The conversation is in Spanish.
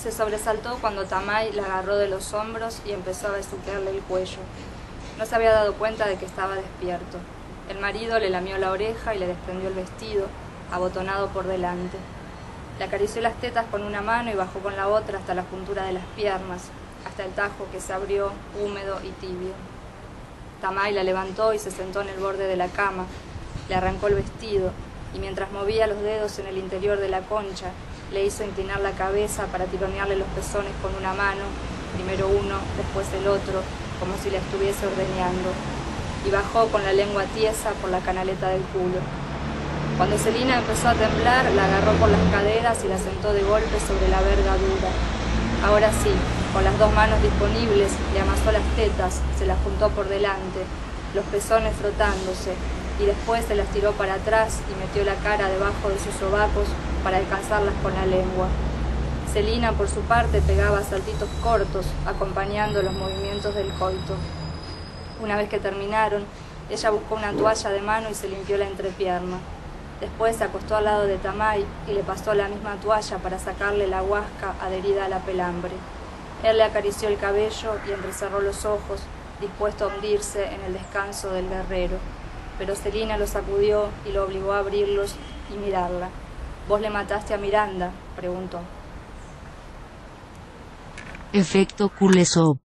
Se sobresaltó cuando Tamay la agarró de los hombros y empezó a besuquearle el cuello. No se había dado cuenta de que estaba despierto. El marido le lamió la oreja y le desprendió el vestido, abotonado por delante. Le acarició las tetas con una mano y bajó con la otra hasta la juntura de las piernas, hasta el tajo que se abrió, húmedo y tibio. Tamay la levantó y se sentó en el borde de la cama, le arrancó el vestido y mientras movía los dedos en el interior de la concha, le hizo inclinar la cabeza para tironearle los pezones con una mano, primero uno, después el otro, como si la estuviese ordeñando, y bajó con la lengua tiesa por la canaleta del culo. Cuando Celina empezó a temblar, la agarró por las caderas y la sentó de golpe sobre la verga dura. Ahora sí, con las dos manos disponibles, le amasó las tetas, se las juntó por delante, los pezones frotándose, y después se las tiró para atrás y metió la cara debajo de sus sobacos para alcanzarlas con la lengua. Celina, por su parte, pegaba saltitos cortos, acompañando los movimientos del coito. Una vez que terminaron, ella buscó una toalla de mano y se limpió la entrepierna. Después se acostó al lado de Tamay y le pasó la misma toalla para sacarle la huasca adherida a la pelambre. Él le acarició el cabello y entrecerró los ojos, dispuesto a hundirse en el descanso del guerrero. Pero Celina lo sacudió y lo obligó a abrirlos y mirarla. ¿Vos le mataste a Miranda?, preguntó. Efecto Kuleshov.